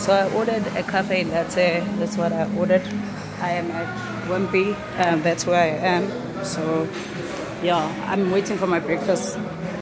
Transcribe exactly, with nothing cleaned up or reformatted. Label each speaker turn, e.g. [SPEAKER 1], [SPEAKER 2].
[SPEAKER 1] So I ordered a cafe latte. That's what I ordered. I am at Wimpy. Um, that's where I am. So yeah, I'm waiting for my breakfast.